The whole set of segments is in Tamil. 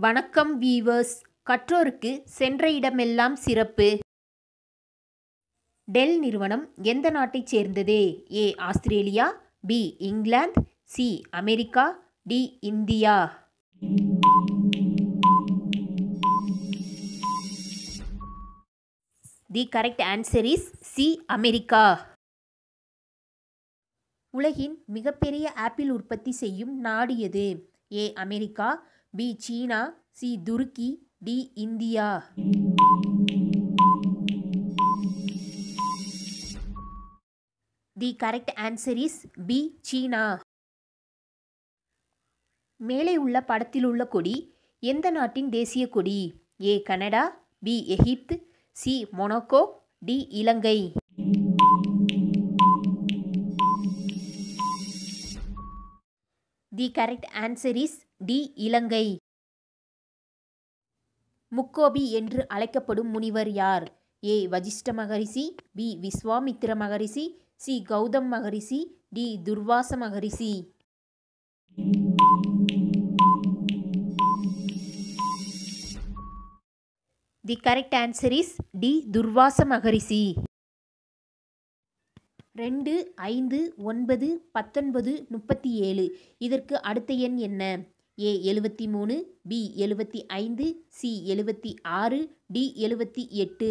வணக்கம் வீவர்ஸ். கற்றோருக்கு சென்ற இடமெல்லாம் சிறப்பு. டெல் நிறுவனம் எந்த நாட்டைச் சேர்ந்தது? A Australia, B England, C America, D India. The correct answer is C America. உலகின் மிகப்பெரிய ஆப்பிள் உற்பத்தி செய்யும் நாடு எது? A America, B China, C Turkey, D India. The correct answer is B China. மேலே உள்ள படத்தில் உள்ள கொடி எந்த நாட்டின் தேசிய கொடி? A Canada, B Egypt, C Monaco, D Ilangai. The correct answer is D Ilangai. முக்கோபி என்று அழைக்கப்படும் முனிவர் யார்? A Vasishta Maharishi, B Vishwamitra Maharishi, C Gautam Maharishi, D Durvasa Maharishi. The correct answer is D Durvasa Maharishi. 2, 5, 9, 19, 37 இதற்கு அடுத்த எண் என்ன? A 73, B 75, C 76, D 78.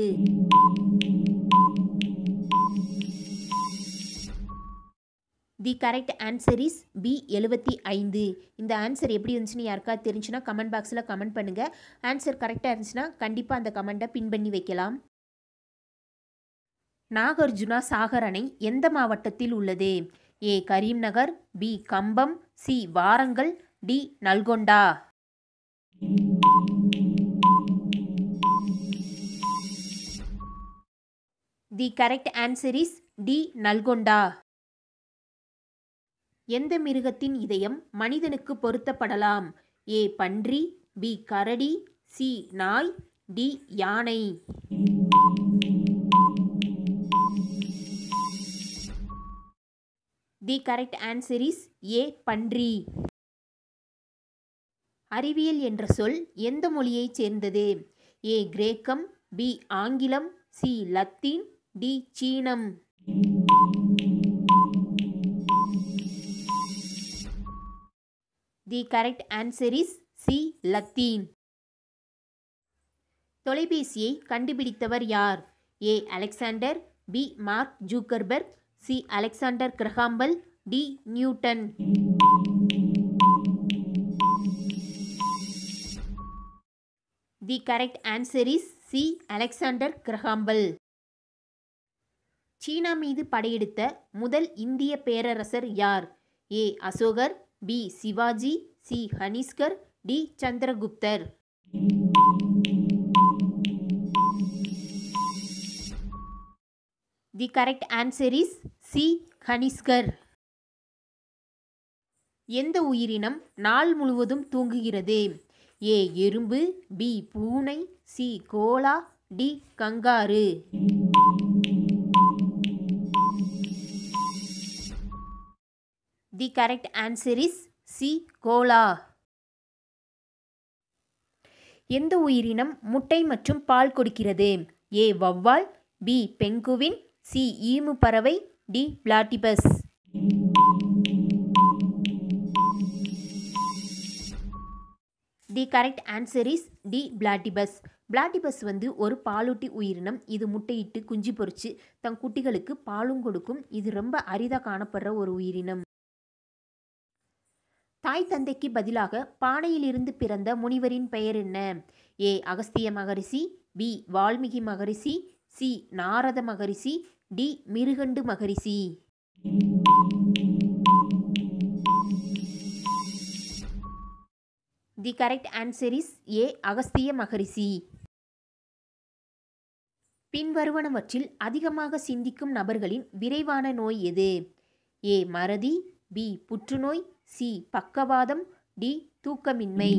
The correct answer is B 75. இந்த ஆன்சர் எப்படி இருந்துச்சுன்னு யாருக்காவது தெரிஞ்சுன்னா கமெண்ட் பாக்ஸில் கமெண்ட் பண்ணுங்கள். ஆன்சர் கரெக்டாக இருந்துச்சுன்னா கண்டிப்பாக அந்த கமெண்ட்டை பின் பண்ணி வைக்கலாம். நாகார்ஜுனா சாகர் அணை எந்த மாவட்டத்தில் உள்ளது? A Karimnagar, B Kambam, C Warangal, D Nalgonda. The correct answer is D Nalgonda. எந்த மிருகத்தின் இதயம் மனிதனுக்கு பொருத்தப்படலாம்? ஏ பன்றி, பி கரடி, சி நாய், டி யானை. The correct answer is A பன்றி. அறிவியல் என்ற சொல் எந்த மொழியைச் சேர்ந்தது? ஏ கிரேக்கம், பி ஆங்கிலம், சி லத்தீன், டி சீனம். The correct answer is C Latin. தொலைபேசியை கண்டுபிடித்தவர் யார்? A Alexander, B Mark Zuckerberg, C Alexander Graham Bell, D Newton. The correct answer is C Alexander Graham Bell. China மீது படையெடுத்த முதல் இந்திய பேரரசர் யார்? ஏ அசோகர், பி சிவாஜி, சி கனிஷ்கர், டி சந்திரகுப்தர். The correct answer is C கனிஷ்கர். எந்த உயிரினம் நாள் முழுவதும் தூங்குகிறது? ஏ எறும்பு, பி பூனை, C koala, D kangaroo. The correct answer is C koala. எந்த உயிரினம் முட்டை மற்றும் பால் கொடுக்கிறது? ஏ வௌவால், பி பெங்குவின், சி ஈமு பறவை, D platypus. The correct answer is D platypus. Platypus ஒரு பாலூட்டி உயிரினம். இது முட்டையிட்டு குஞ்சு பொறிச்சு தன் குட்டிகளுக்கு பாலும் கொடுக்கும். இது ரொம்ப அரிதாக காணப்படுற ஒரு உயிரினம். தாய் தந்தைக்கு பதிலாக பானையிலிருந்து பிறந்த முனிவரின் பெயர் என்ன? A Agastya Maharishi, B Valmiki Maharishi, C Narada Maharishi, D Mrikandu Maharishi. The correct answer is A Agastya Maharishi. பின்வருவனவற்றில் அதிகமாக சிந்திக்கும் நபர்களின் விரைவான நோய் எது? ஏ மறதி, பி புற்றுநோய், சி பக்கவாதம், டி தூக்கமின்மை.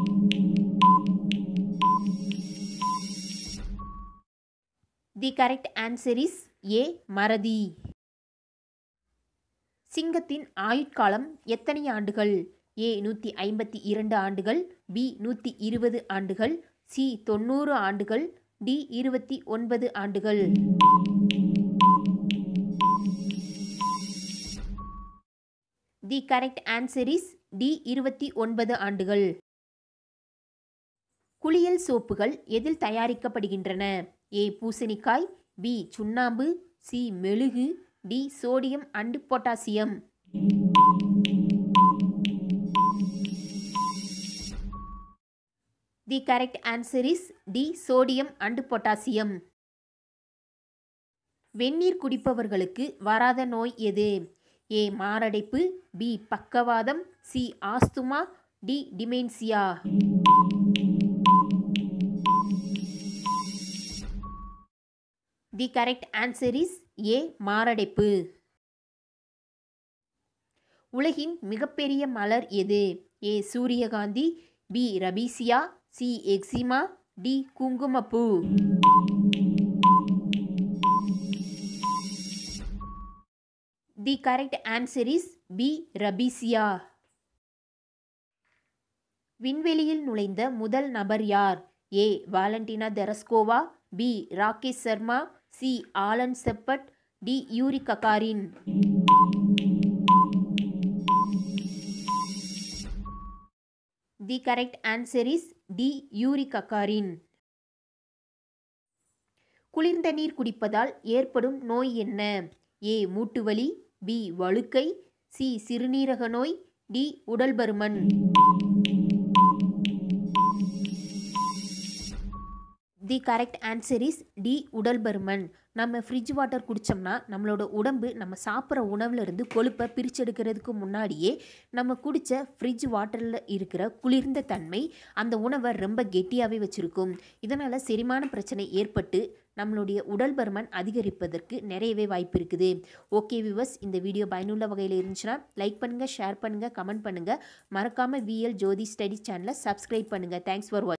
The correct answer is A மறதி. சிங்கத்தின் ஆயுட்காலம் எத்தனை ஆண்டுகள்? ஏ 152 ஆண்டுகள், பி 120 ஆண்டுகள், சி 90 ஆண்டுகள், டி 29 ஆண்டுகள். The correct answer is D 29 ஆண்டுகள். குளியல் சோப்புகள் எதில் தயாரிக்கப்படுகின்றன? ஏ பூசணிக்காய், பி சுண்ணாம்பு, சி மெழுகு, D sodium and potassium. The correct answer is D sodium and potassium. வெந்நீர் குடிப்பவர்களுக்கு வராத நோய் எது? ஏ மாரடைப்பு, பி பக்கவாதம், C asthma, D dementia. The correct answer is A மாரடைப்பு. உலகின் மிகப்பெரிய மலர் எது? ஏ சூரியகாந்தி, B rafflesia, C eczema, D குங்குமப்பூ. The correct answer is B rafflesia. விண்வெளியில் நுழைந்த முதல் நபர் யார்? A Valentina Tereshkova, B Rakesh Sharma, C Alan Shepard, D Yuri ககாரின். The correct answer is D Yuri Gagarin. குளிர்ந்த நீர் குடிப்பதால் ஏற்படும் நோய் என்ன? ஏ மூட்டுவலி, பி வழுக்கை, சி சிறுநீரக நோய், டி உடல் பருமன். The correct answer is D உடல் பருமன். நம்ம ஃப்ரிட்ஜ் வாட்டர் குடித்தோம்னா நம்மளோட உடம்பு நம்ம சாப்பிட்ற உணவுலேருந்து கொழுப்பை பிரிச்செடுக்கிறதுக்கு முன்னாடியே நம்ம குடித்த ஃப்ரிட்ஜ் வாட்டரில் இருக்கிற குளிர்ந்த தன்மை அந்த உணவை ரொம்ப கெட்டியாகவே வச்சுருக்கும். இதனால் செரிமான பிரச்சனை ஏற்பட்டு நம்மளுடைய உடல் பருமன் அதிகரிப்பதற்கு நிறையவே வாய்ப்பு இருக்குது. ஓகே வியூவர்ஸ், இந்த வீடியோ பயனுள்ள வகையில் இருந்துச்சுன்னா லைக் பண்ணுங்கள், ஷேர் பண்ணுங்கள், கமெண்ட் பண்ணுங்கள். மறக்காமல் விஎல் ஜோதி ஸ்டடி சேனலை சப்ஸ்கிரைப் பண்ணுங்கள். தேங்க்ஸ் ஃபார் வாட்சிங்.